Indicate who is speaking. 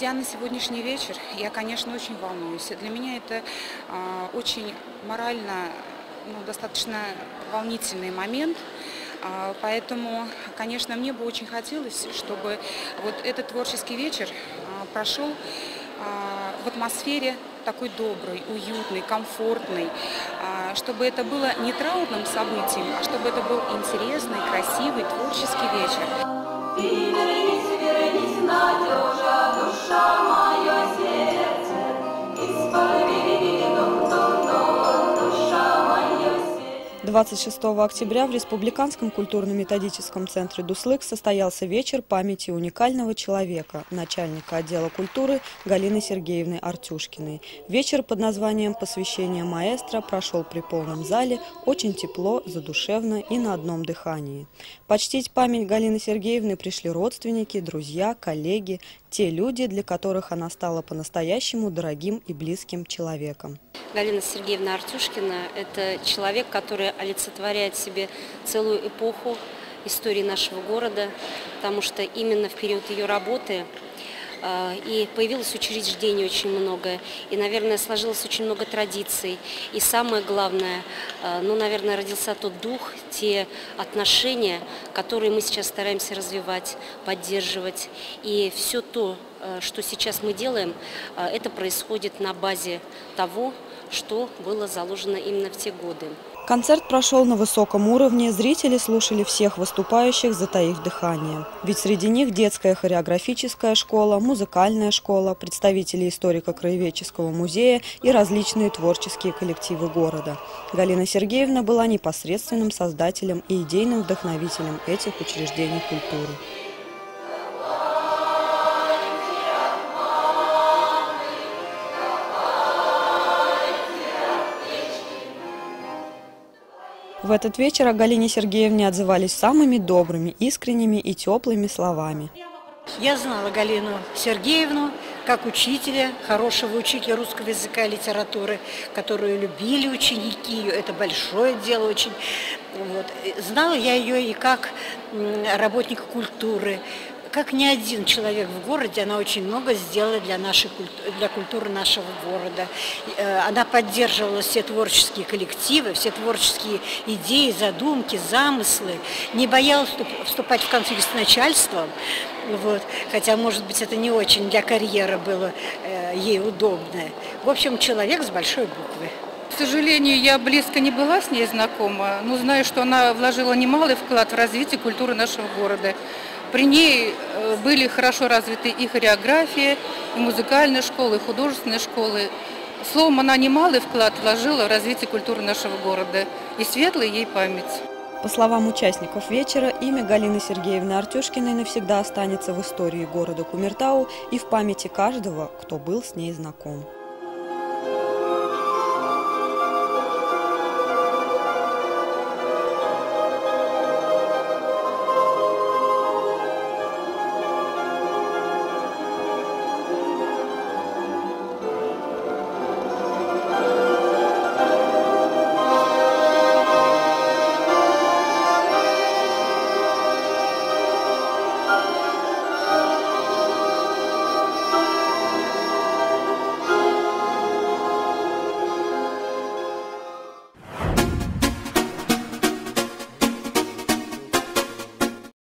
Speaker 1: Придя на сегодняшний вечер, я, конечно, очень волнуюсь. Для меня это очень морально достаточно волнительный момент. Поэтому, конечно, мне бы очень хотелось, чтобы вот этот творческий вечер прошел в атмосфере такой доброй, уютной, комфортной, чтобы это было не траурным событием, а чтобы это был интересный, красивый, творческий вечер.
Speaker 2: Ты вернись, вернись, Надежа, душа моя, сердце, исповедуем, душа моя, сердце.
Speaker 3: 26 октября в Республиканском культурно-методическом центре «Дуслык» состоялся вечер памяти уникального человека, начальника отдела культуры Галины Сергеевны Артюшкиной. Вечер под названием «Посвящение маэстро» прошел при полном зале, очень тепло, задушевно и на одном дыхании. Почтить память Галины Сергеевны пришли родственники, друзья, коллеги, те люди, для которых она стала по-настоящему дорогим и близким человеком.
Speaker 4: Галина Сергеевна Артюшкина – это человек, который олицетворяет в себе целую эпоху истории нашего города, потому что именно в период ее работы и появилось учреждений очень много, и, наверное, сложилось очень много традиций. И самое главное, наверное, родился тот дух, те отношения, которые мы сейчас стараемся развивать, поддерживать. И все то, что сейчас мы делаем, это происходит на базе того, что было заложено именно в те годы.
Speaker 3: Концерт прошел на высоком уровне, зрители слушали всех выступающих, затаив дыхание. Ведь среди них детская хореографическая школа, музыкальная школа, представители историко-краеведческого музея и различные творческие коллективы города. Галина Сергеевна была непосредственным создателем и идейным вдохновителем этих учреждений культуры. В этот вечер о Галине Сергеевне отзывались самыми добрыми, искренними и теплыми словами.
Speaker 5: Я знала Галину Сергеевну как учителя, хорошего учителя русского языка и литературы, которую любили ученики ее. Это большое дело очень. Вот. Знала я ее и как работника культуры. Как ни один человек в городе, она очень много сделала для культуры нашего города. Она поддерживала все творческие коллективы, все творческие идеи, задумки, замыслы. Не боялась вступать в конфликт с начальством. Вот. Хотя, может быть, это не очень для карьеры было ей удобно. В общем, человек с большой буквы.
Speaker 1: К сожалению, я близко не была с ней знакома, но знаю, что она вложила немалый вклад в развитие культуры нашего города. При ней были хорошо развиты и хореография, и музыкальные школы, и художественные школы. Словом, она немалый вклад вложила в развитие культуры нашего города. И светлая ей память.
Speaker 3: По словам участников вечера, имя Галины Сергеевны Артюшкиной навсегда останется в истории города Кумертау и в памяти каждого, кто был с ней знаком.